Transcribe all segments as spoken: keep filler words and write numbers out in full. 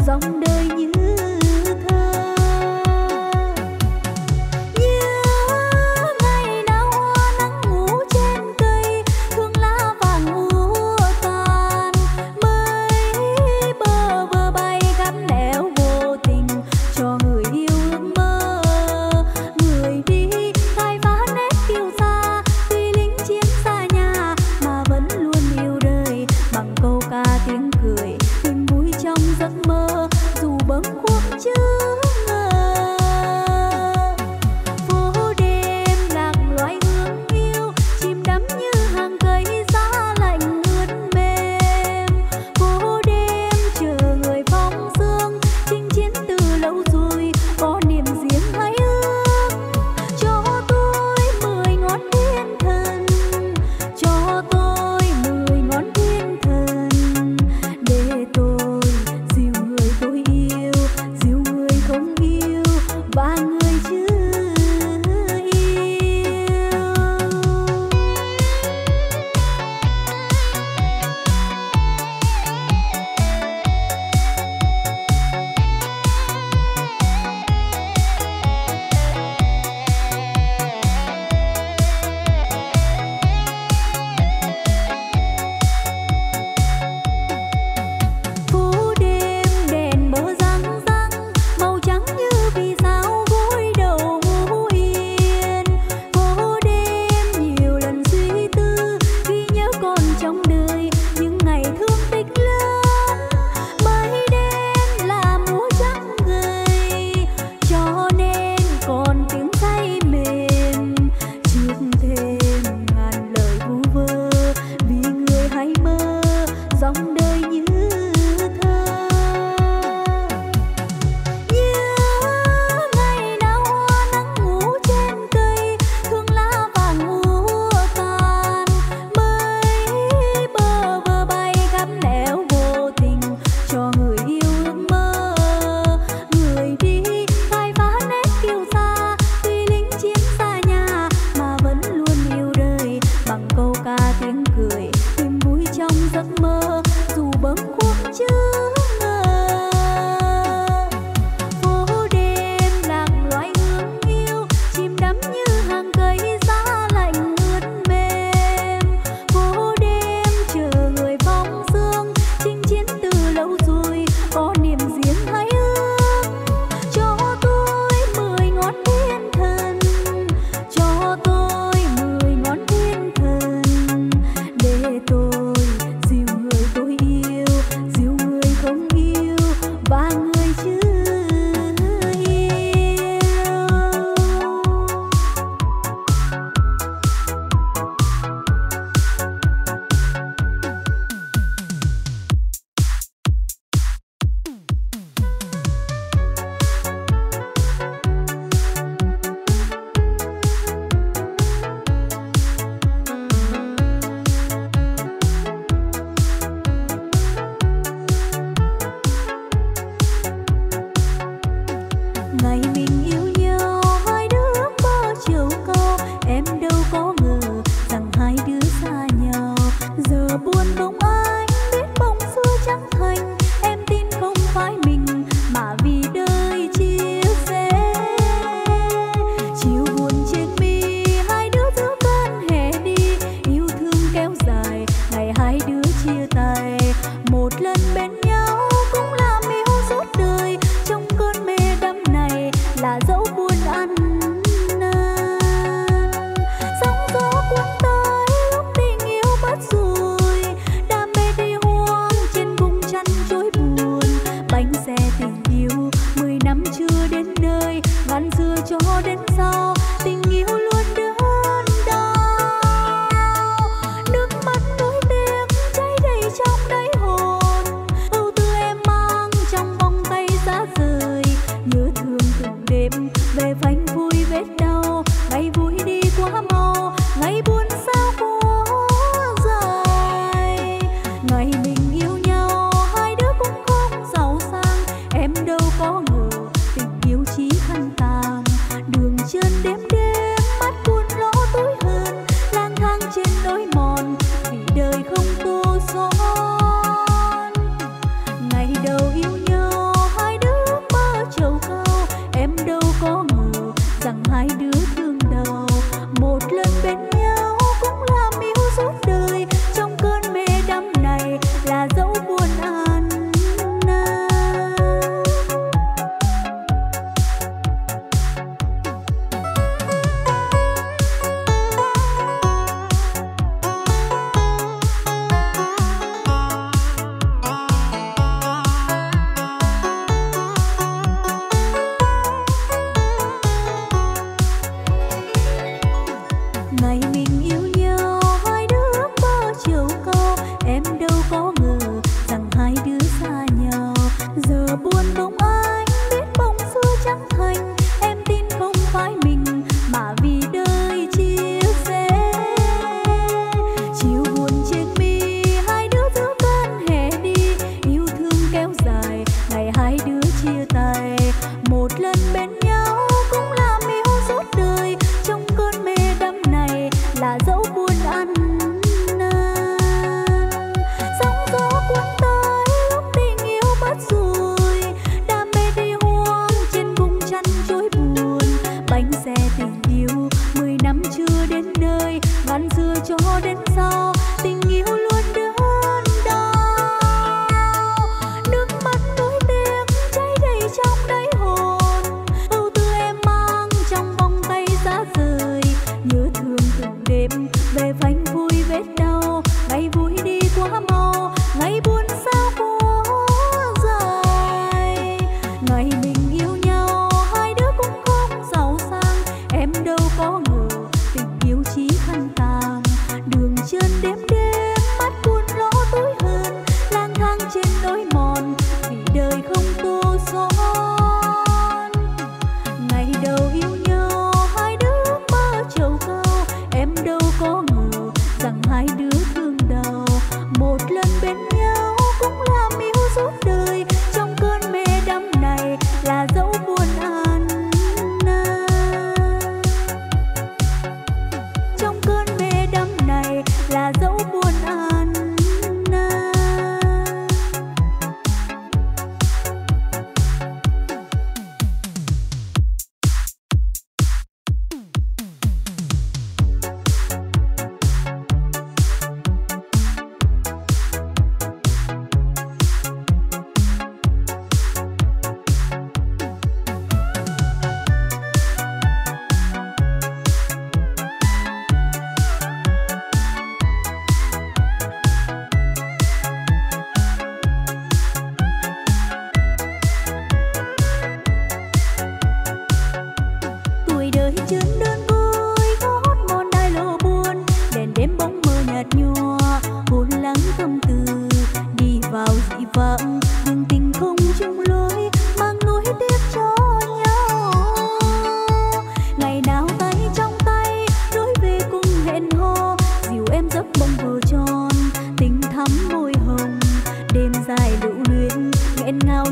dòng đời như thơ. Nhớ ngày nào hoa nắng ngủ trên cây, thương lá vàng úa tàn. Mấy bờ vơ bay gắn nẻo vô tình cho người yêu ước mơ. Người đi khai phá nét kiêu sa, tuy lính chiến xa nhà mà vẫn luôn yêu đời. Bằng câu ca tiếng cười tìm vui trong giấc mơ, dù bâng khuâng chưa ngờ. Phố đêm lạc loài hương yêu, chìm đắm như hàng cây giá lạnh ướt mềm. Phố đêm chờ người phong sương, chinh chiến từ lâu rồi có niềm riêng hay ước. Cho tôi mười ngón thiên thần, cho tôi mười ngón thiên thần, để tôi dìu người tôi yêu, dìu người không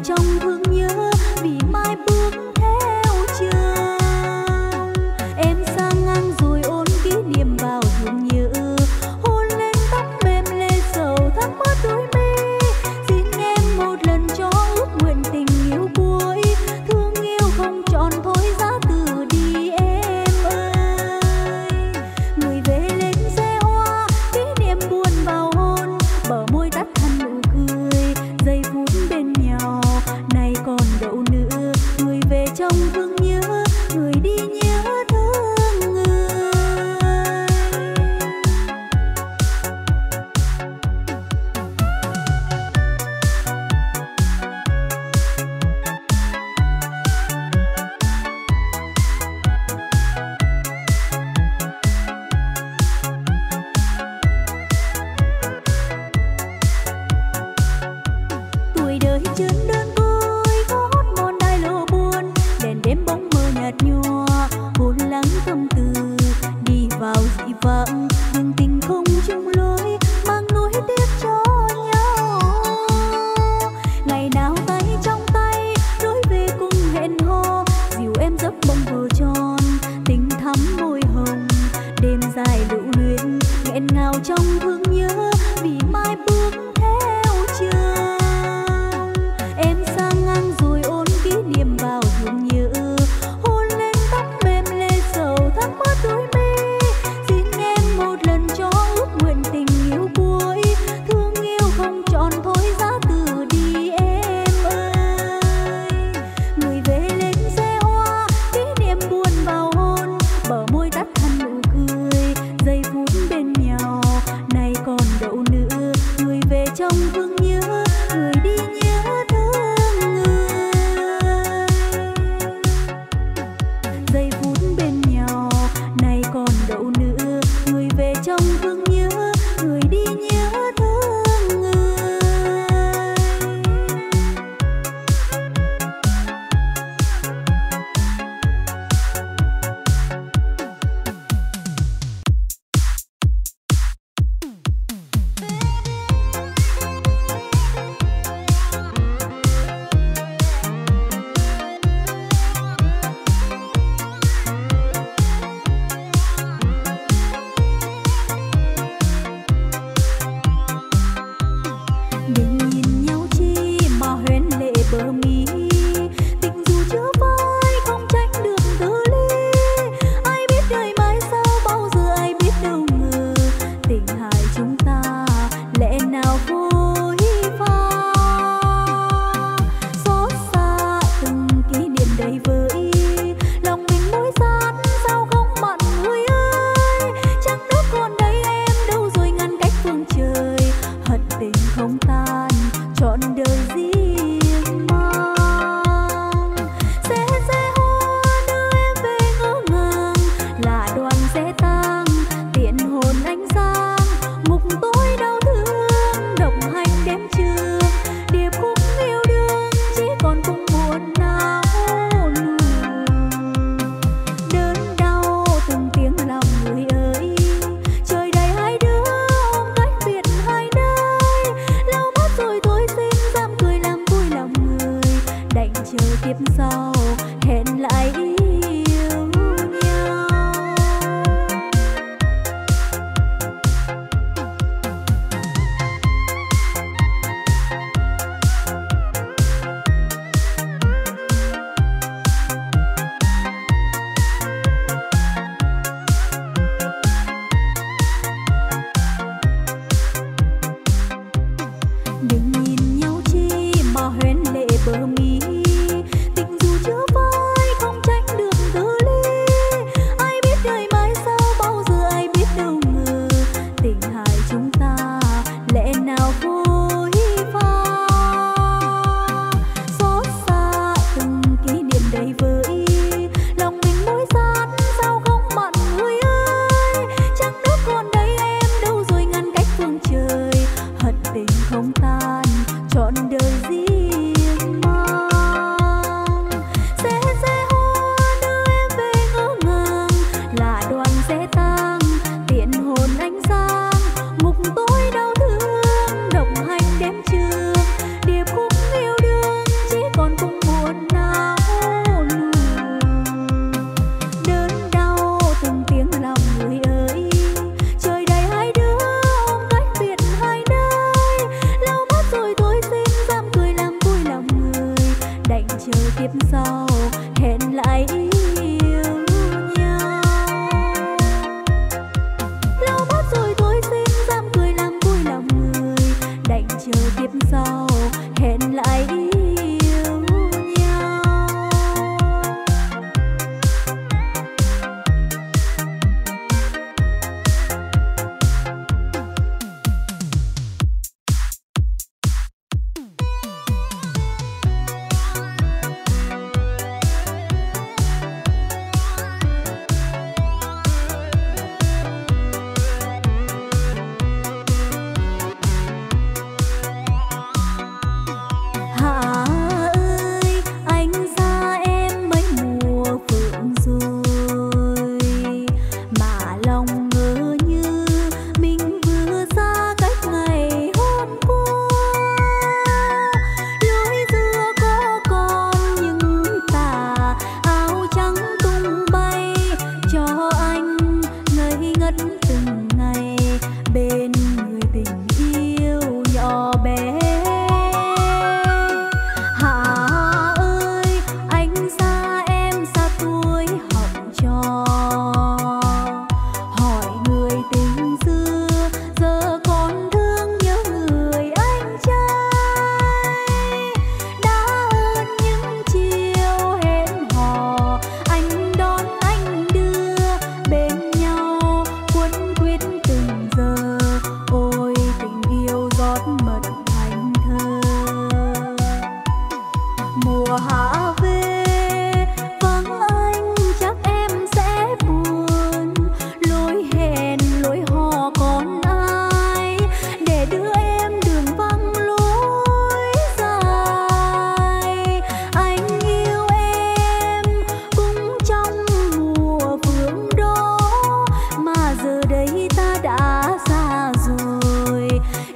trong thương nhớ vì mai bước theo chồng. Em sang ngang rồi ôn kỷ niệm vào thương nhớ, hôn lên tóc mềm lê sầu thắm mất đôi mi. Xin em một lần cho ước nguyện tình yêu cuối, thương yêu không trọn thôi giá từ đi em ơi. Người về lên xe hoa kỷ niệm buồn vào hôn, bờ môi tắt hẳn nụ cười giây phút bên nhau này còn đâu nữa. Người về trong thương nhớ, người đi nhớ thương người. Tuổi đời chớn đơn côi có hót mòn đai lộ buồn, đèn đêm bóng mơ nhạt nhòa hôn lắng tâm tư. Đi vào dị vãng nhưng tình không chung lối, mang nỗi tiếc cho nhau. Ngày nào tay trong tay lối về cùng hẹn hò, dìu em giấc bông vờ tròn tình thắm môi hồng. Đêm dài lưu luyến nghẹn ngào trong thương nhớ vì mai bước theo chồng. Em sang ngang rồi ôn kỷ niệm vào thương nhớ, hôn lên tóc mềm lê sầu thắm mất đôi mi. Xin em một lần cho ước nguyện tình yêu cuối, thương yêu không trọn thôi giá từ đi em ơi. Người về lên xe hoa kỷ niệm buồn vào hôn, bờ môi tắt hẳn nụ cười giây phút bên nhau này còn đâu nữa. Người về trong thương nhớ, người đi nhớ thương người. Giây phút bên nhau này còn đâu nữa. Người về trong thương nhớ, người đi nhớ thương người. Đừng nhìn nhau chi mà hoen lệ bờ mi, tình dù chưa phai không tránh được từ ly. Ai biết đời mai sau bao giờ ai biết đâu ngờ, tình hai chúng ta lẽ nào vội pha. Xót xa từng kỷ niệm đầy vơi, lòng mình mỗi gian sao không mặn người ơi. Trăng nước còn đây em đâu rồi ngăn cách phương trời, hận tình không tan trọn đời riêng mang. Xe xe hoa đưa em về ngỡ ngàng, là đoàn xe tang tiện hồn ánh sáng. Ngục tối đau thương đồng hành đêm trường, điệp khúc yêu đương chỉ còn cùng buồn não nương. Đớn đau từng tiếng lòng người ơi, trời đầy hai đứa ôm cách biệt hai nơi. Lâu mất rồi tôi xin dám cười làm vui lòng người, đành chờ kiếp sau hẹn lại yêu nhau. Đừng nhìn nhau chi mà hoen lệ bờ mi, tình dù chưa phai không tránh kiếp sau hẹn lại yêu nhau. Lau mắt rồi tôi xin dám cười làm vui lòng người, đành chờ kiếp sau hẹn lại yêu nhau.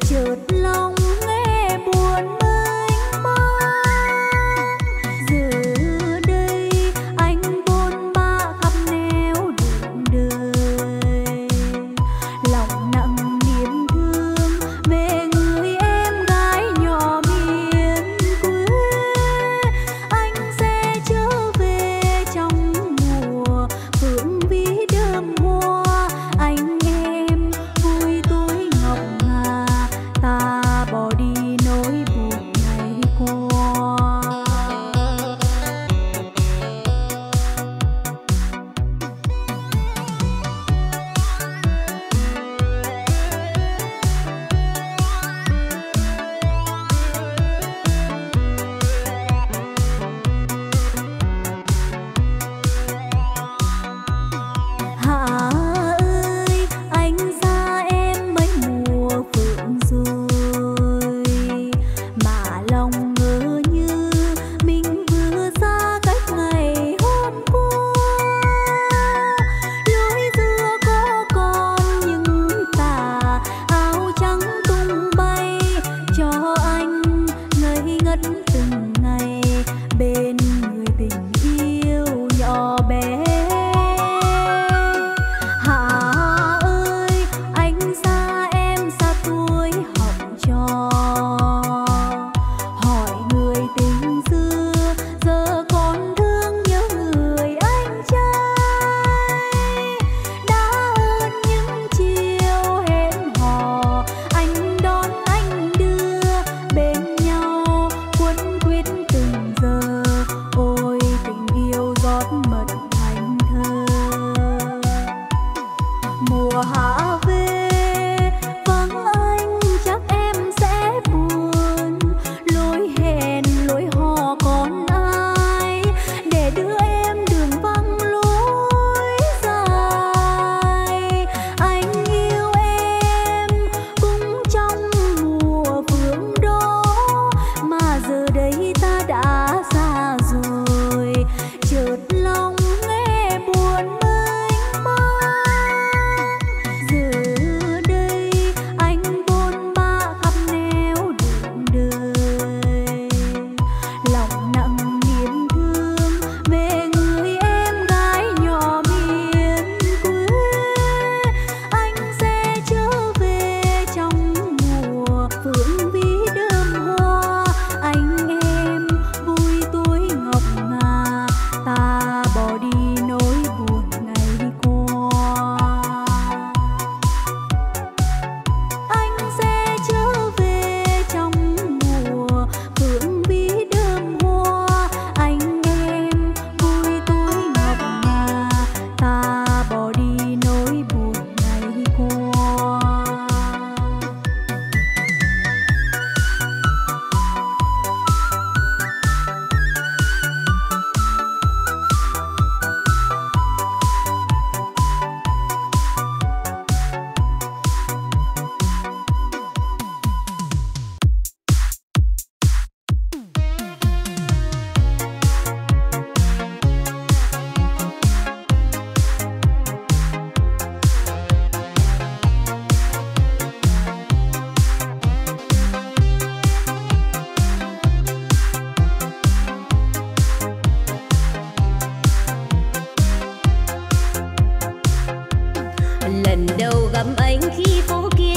Giờ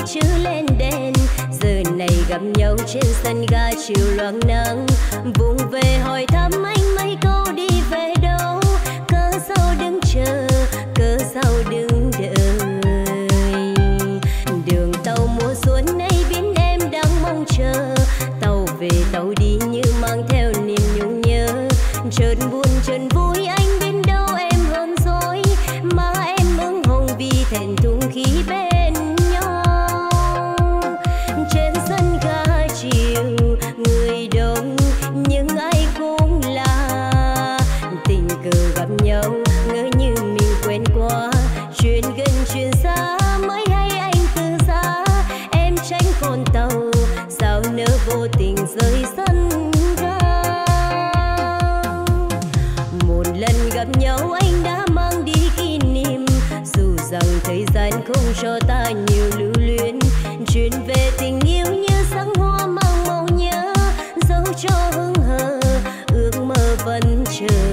chưa lên đèn, giờ này gặp nhau trên sân ga chiều loáng nắng. Vùng về hỏi thăm anh mấy câu đi về đâu, cớ sao đứng chờ, cớ sao đứng đợi. Đường tàu mùa xuân nay biến em đang mong chờ, tàu về tàu đi như mang theo niềm nhung nhớ. Chợt buồn chợt vui anh biết đâu em hơn dối, mà em ửng hồng vì thẹn thùng khi bên nhau. Trên sân ga chiều người đông nhưng ai cũng là tình cờ gặp nhau, ngỡ như mình quen qua. Chuyện gần chuyện xa mới hay anh từ xa, em tránh con tàu sao nỡ vô tình rơi sân ga. Một lần gặp nhau anh đã mang đi kỷ niệm, dù rằng thời gian không cho ta nhiều lưu luyến. Chuyện về tình yêu như sáng hoa mang màu nhớ, dẫu cho hững hờ ước mơ vẫn chờ.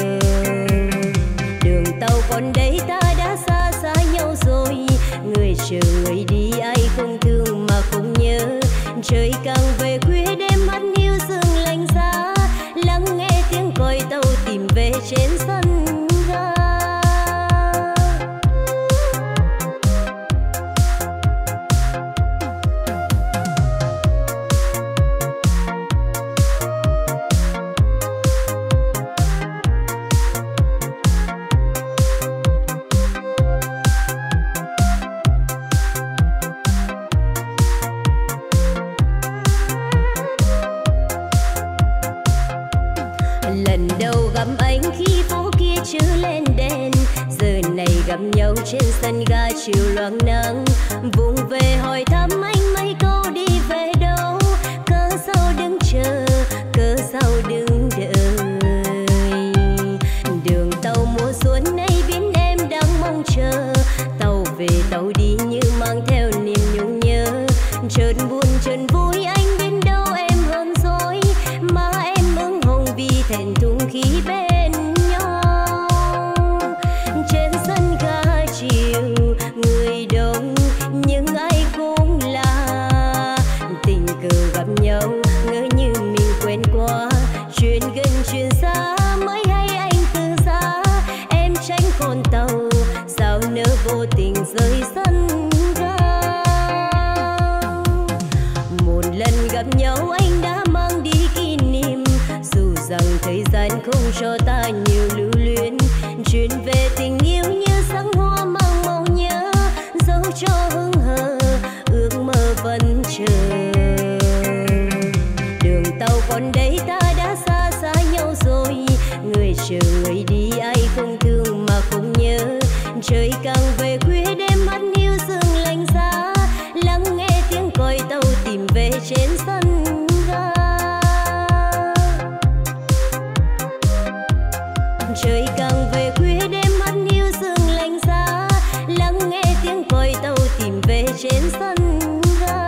Đường tàu còn đây ta đã xa xa nhau rồi, người chờ người đi ai không thương mà không nhớ. Trời càng về khuya đêm mắt hiu sương lạnh giá, lắng nghe tiếng còi tàu tìm về trên sân ga. Lần đầu gặp anh khi phố kia chưa lên đèn, giờ này gặp nhau trên sân ga chiều loáng nắng. Vùng về hỏi thăm anh mấy câu đi về đâu, cớ sao đứng chờ, cớ sao đứng đợi. Đường tàu mùa xuân nay biến em đang mong chờ, tàu về tàu đi như mang theo niềm nhung nhớ. Chợt buồn chợt vui anh biết đâu em hơn dối, mà em ửng hồng vì thẹn thùng khi bên nhau. Trên sân ga chiều người đông nhưng ai cũng là tình cờ gặp nhau, ngỡ như mình quen qua. Chuyện gần chuyện xa mới hay anh từ xa, em tránh con tàu sao nỡ vô tình rơi sân ga. Một lần gặp nhau anh đã mang đi kỷ niệm, dù rằng thời gian không cho ta nhiều lưu luyến. Chuyện về tình yêu như sáng hoa mang màu nhớ, dẫu cho hững hờ ước mơ vẫn chờ. Đường tàu còn đây ta đã xa xa nhau rồi, người chờ người đi ai không thương mà không nhớ. Trời càng về khuya đêm mắt hiu sương lạnh giá, lắng nghe tiếng còi tàu tìm về trên sân ga. Trời càng về khuya đêm mắt hiu sương lạnh giá, lắng nghe tiếng còi tàu tìm về trên sân ga.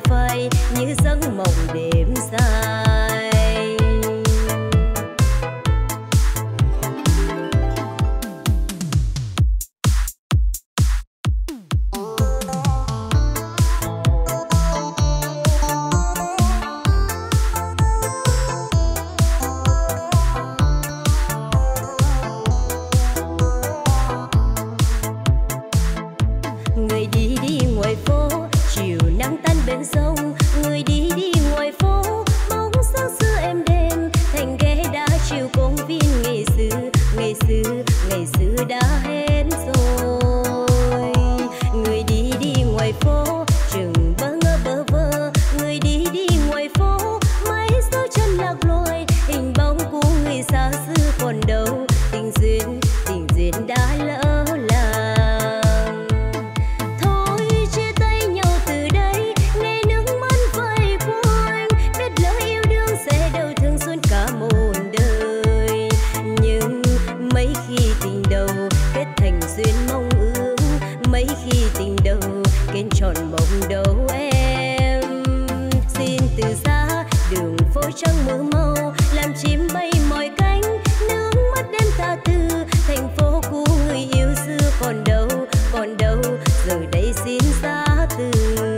phai như giấc mộng đêm dài. Người đi đi ngoài phố chiều nắng tan bên sông, người đi đi ngoài phố bóng sáng xưa êm đềm thành ghé đá chiều công viên ngày xưa ngày xưa ngày xưa đã hết rồi. Người đi đi ngoài phố chừng bơ ngơ bơ vơ, người đi đi ngoài phố mãi dấu chân lạc lối, hình bóng của người xa xưa còn đâu, tình duyên tình duyên đã lỡ làng. Thôi chia tay nhau từ đây, nghe nước mắt vơi quanh, biết lỡ yêu đương sẽ đau thương suốt cả một đời. Nhưng mấy khi tình đầu kết thành duyên mong ước, mấy khi tình đầu kết tròn mộng đầu em. Xin từ xa đường phố trắng mưa màu làm chim bay mỏi cánh, nước mắt đêm ta tư thành phố của người yêu xưa còn đâu còn đâu, giờ đây xin xa từ.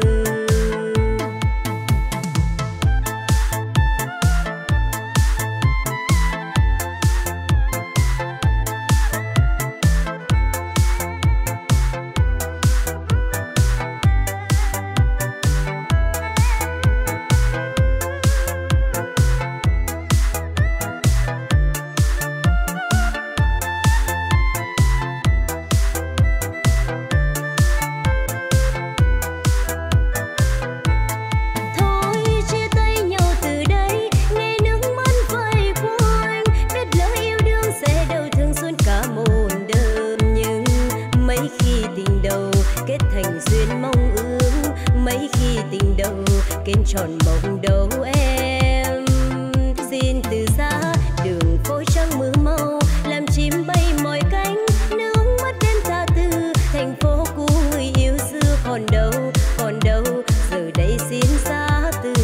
Thôi chia tay nhau từ đây, nghe nước mắt vơi quanh, biết lỡ yêu đương sẽ đau thương suốt cả một đời. Nhưng mấy khi tình đầu kết thành duyên mong ước, mấy khi tình đầu kết tròn mộng đầu em. Xin từ xa đường phố trắng mưa màu làm chim bay mỏi cánh, nước mắt đêm ta tư thành phố của người yêu xưa còn đâu còn đâu, giờ đây xin xa từ.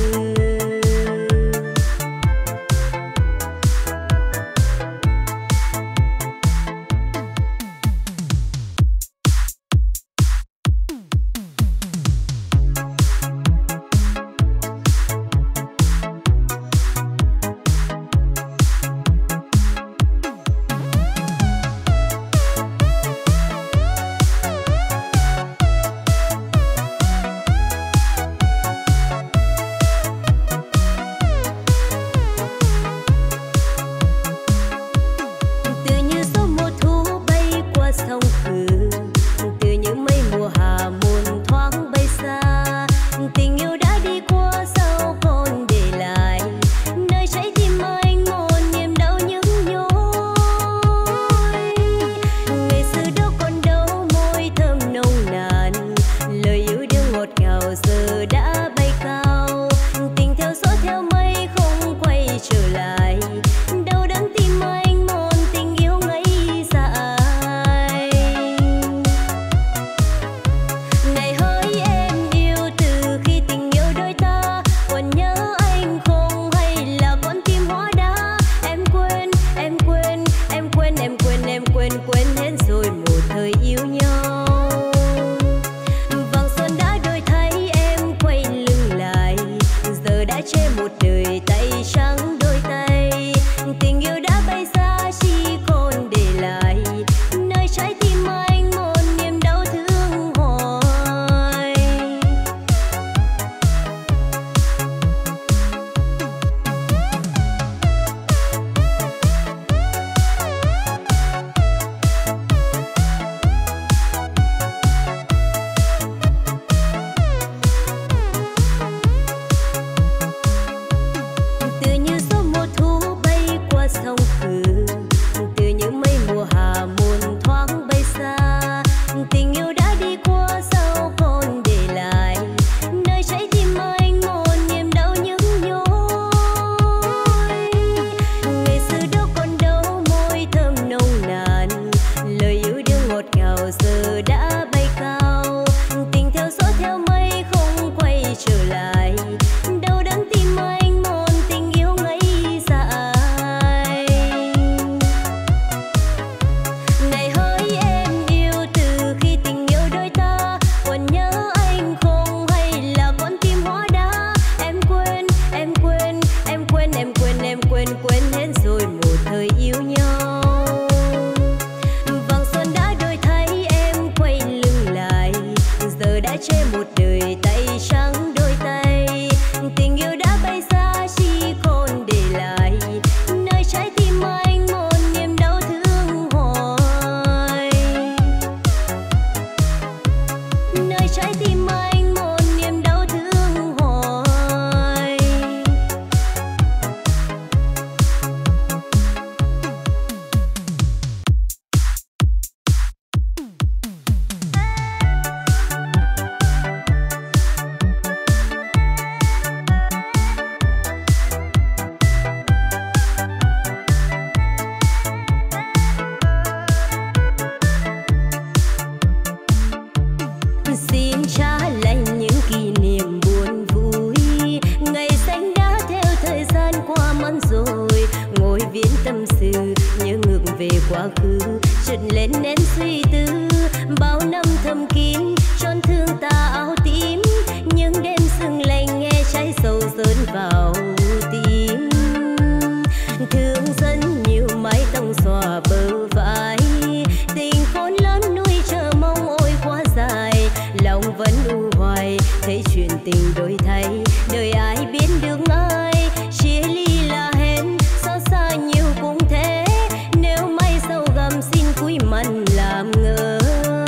đổi thay, đời ai biết được ai chia ly là hẹn, xót xa nhiều cũng thế, nếu may sau gầm xin cúi mặt làm ngơ.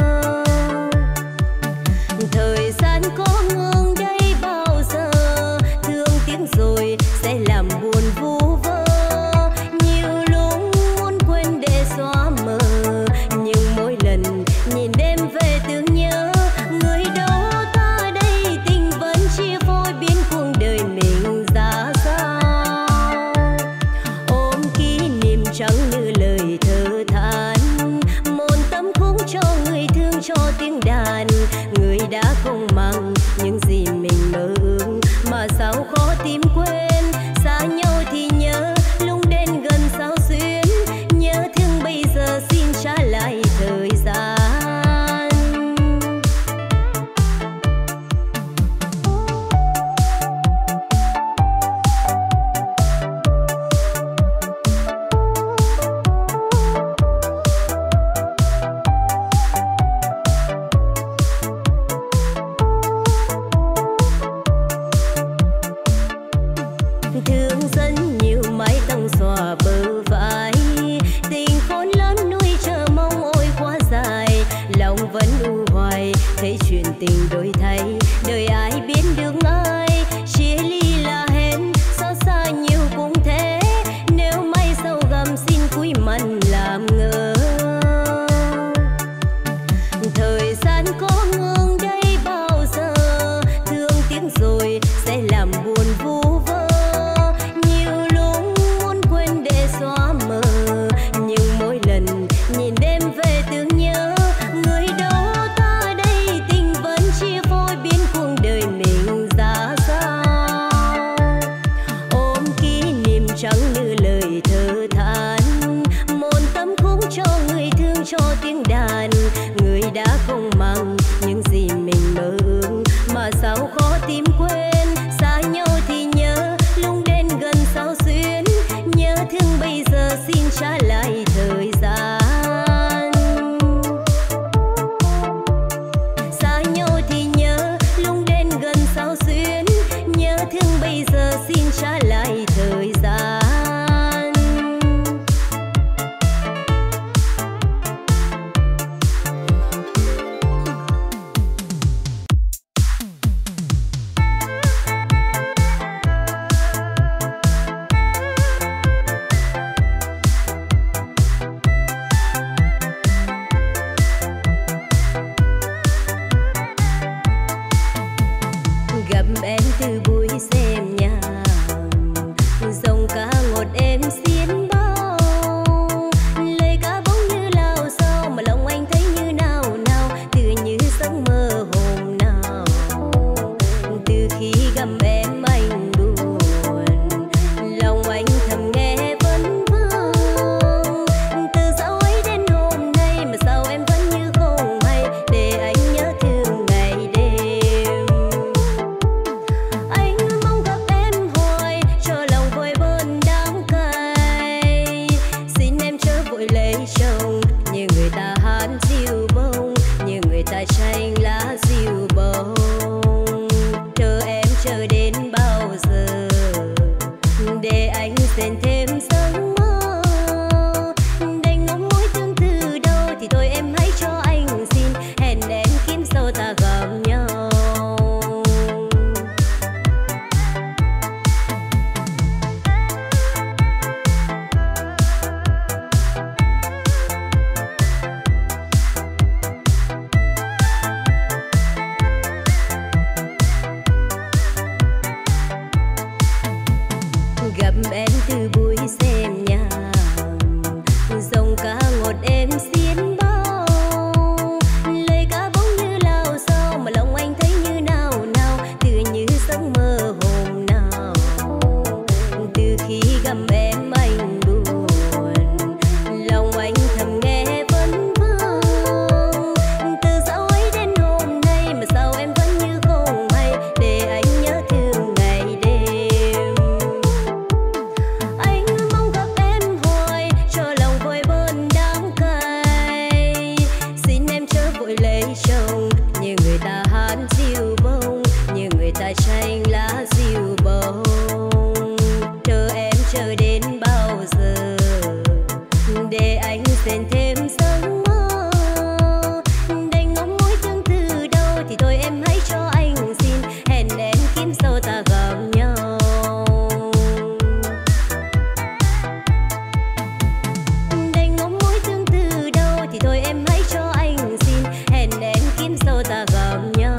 Thời gian có ngừng đây bao giờ, thương tiếng rồi sẽ làm buồn vu vơ, nhiều lúc muốn quên để xóa mờ, nhưng mỗi lần nhìn đêm về tưởng nhớ người đó ta đây, tình vẫn chia phôi biến cuộc đời mình ra sao. Ôm kỷ niệm chẳng như lời thơ than, một tâm khúc cho người thương cho tiếng đàn, người đã không mang những gì mình mơ ước mà sao khó tìm quên, xa nhau thì nhớ lúc đến gần sao xuyến, nhớ thương bây giờ xin trả lại thời gian. Thương rất nhiều mái tóc xòa bờ vai, tình khôn lớn nuôi chờ mong ôi quá dài, lòng vẫn u hoài thấy chuyện tình đổi thay, đời ai biết được ai chia ly là hẹn, xót xa nhiều cũng thế, nếu may sau gầm xin cúi mặt làm ngơ. Thời gian có ngừng đây bao giờ, thương tiếng rồi sẽ làm buồn vu vơ, nhiều lúc muốn quên để xóa mờ, nhưng mỗi lần nhìn đêm về tưởng nhớ người đó ta đây, tình vẫn chia phôi biến cuộc đời mình ra sao. Ôm kỷ niệm chẳng như lời thơ than, một tâm khúc cho người thương cho tiếng đàn, người đã không mang những gì mình mơ ước mà sao khó tìm quên, xa nhau thì nhớ lúc đến gần sao xuyến, nhớ thương bây giờ xin trả lại thời gian. Xa nhau thì nhớ lúc đến gần sao xuyến, nhớ thương bây giờ xin trả lại thời gian. Gặp em từ buổi xem nhà, dòng ca ngọt em xiên bao, lời ca bóng như lao sao mà lòng anh thấy như nào nào, tựa như giấc mơ hôm nào. Từ khi gặp em anh buồn, lòng anh thầm nghe vấn vương, từ dạo ấy đến hôm nay mà sao em vẫn như không hay, để anh nhớ thương ngày đêm. Anh mong gặp em hoài cho lòng vơi bớt đắng cay, xin em chớ vội lấy chồng như người ta hát diều bông, như người ta tranh lá diều bông. Chờ em chờ đến bao giờ để anh xen thêm giấc mơ, đành ngóng mối thương từ đâu thì thôi em hãy cho anh xin, hẹn em kiếm sau ta gặp nhau. Gặp em từ buổi cành lá dịu bông. Chờ em chờ đến bao giờ để anh xen thêm giấc mơ. Đành ngóng mối thương từ đâu thì thôi em hãy cho anh xin hẹn em kiếm sau ta gặp nhau. Đành ngóng mối thương từ đâu thì thôi em hãy cho anh xin hẹn em kiếm sau ta gặp nhau.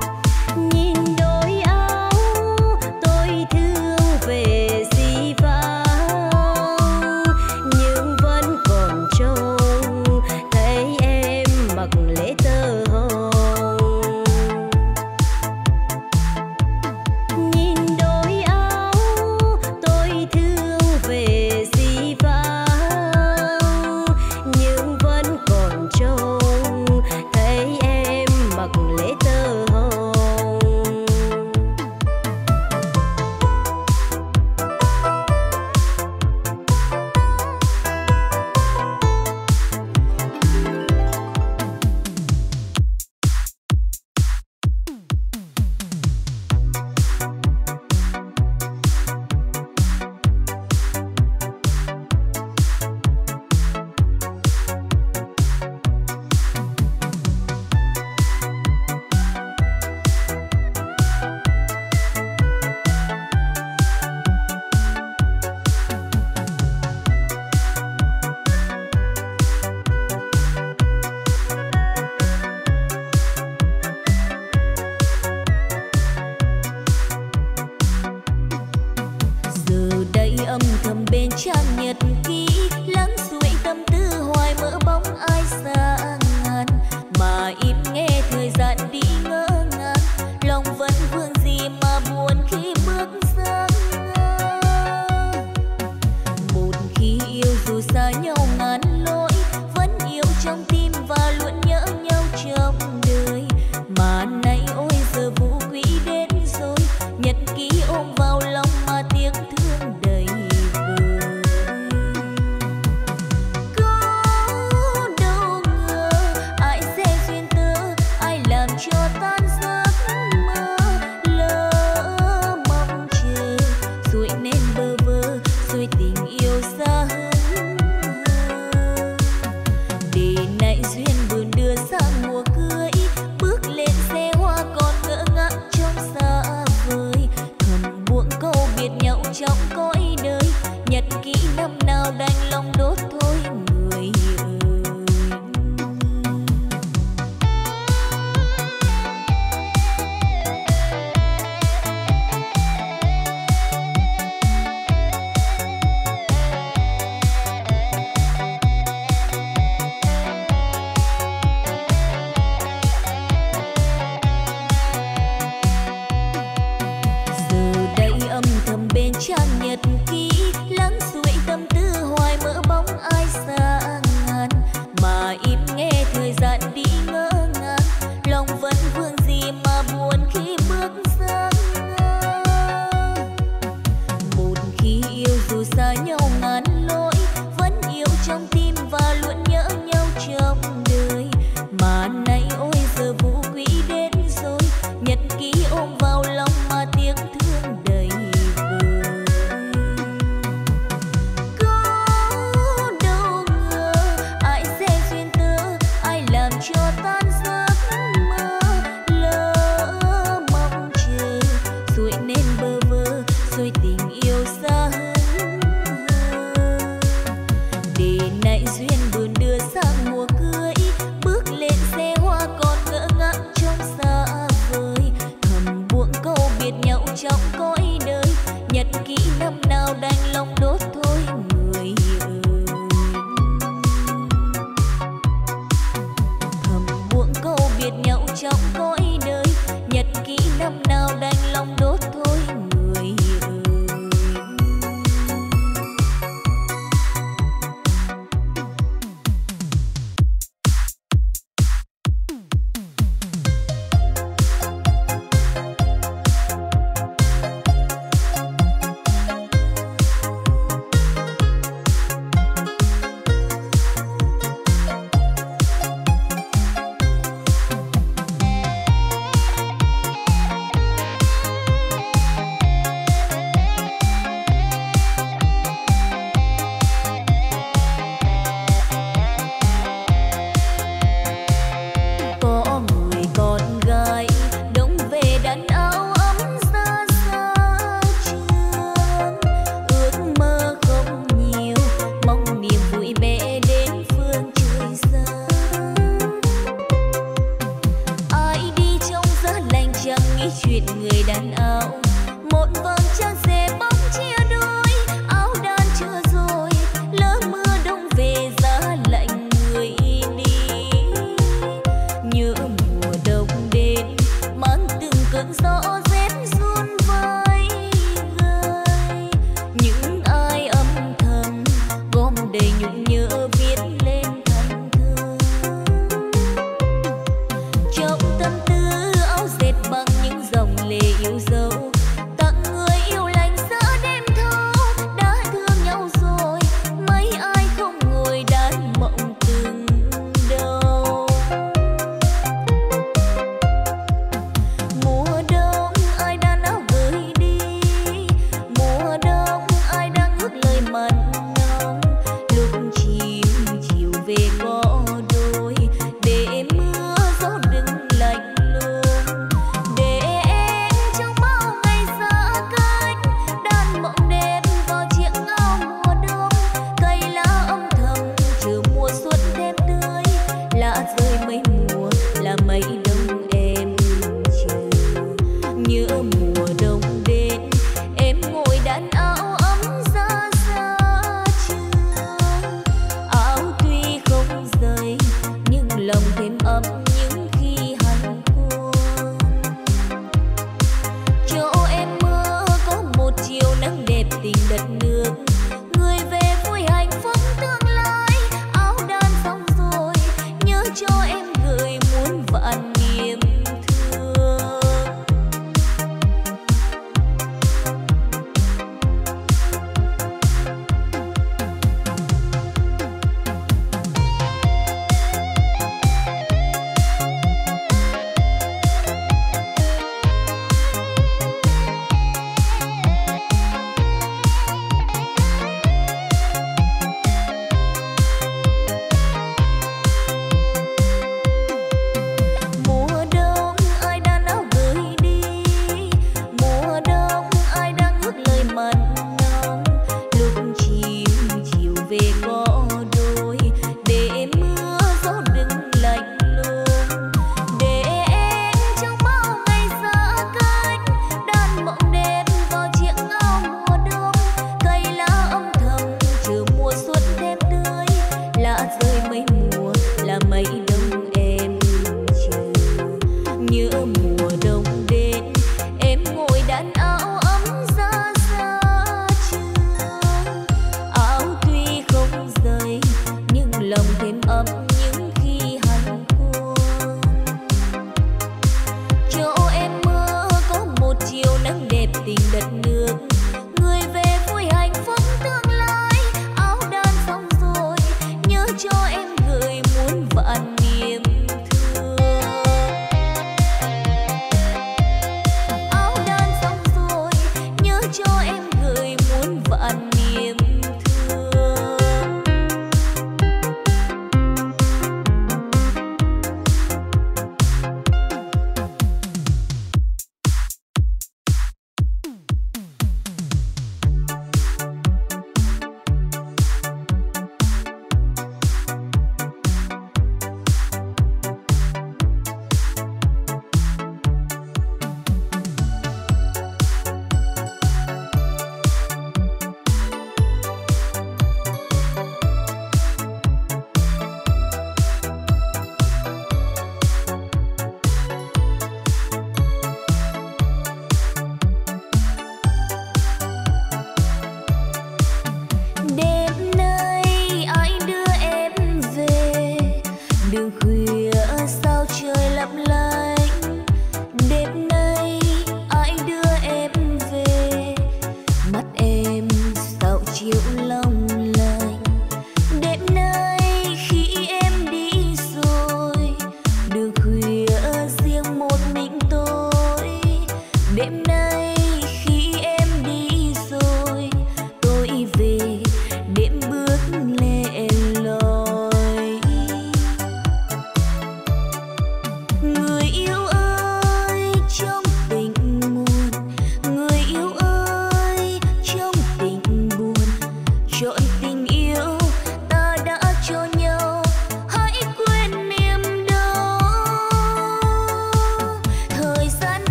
về xi vàng. nhật ký lắng suy tâm tư hoài mơ bóng ai xa ngàn mà im nghe thời gian đi ngỡ ngàng lòng vẫn vương gì mà buồn khi bước sang ngang. Một khi yêu dù xa nhau ngàn lối vẫn yêu trong tim và luôn nhớ nhau trong đời mà nay ôi giờ vũ quý đến rồi nhật ký ôm vào lòng mà tiếng thương đầy vơi. Có đâu ngờ ai sẽ duyên tơ ai làm cho tan giấc mơ lỡ mong chờ rồi nên bơ vơ rồi tình yêu xa hơn để nay duyên buồn đưa sang mùa cưới bước lên xe hoa còn ngỡ ngác trong xa vời thầm buông câu biệt nhau trong cõi đời nhật ký năm nào đành lòng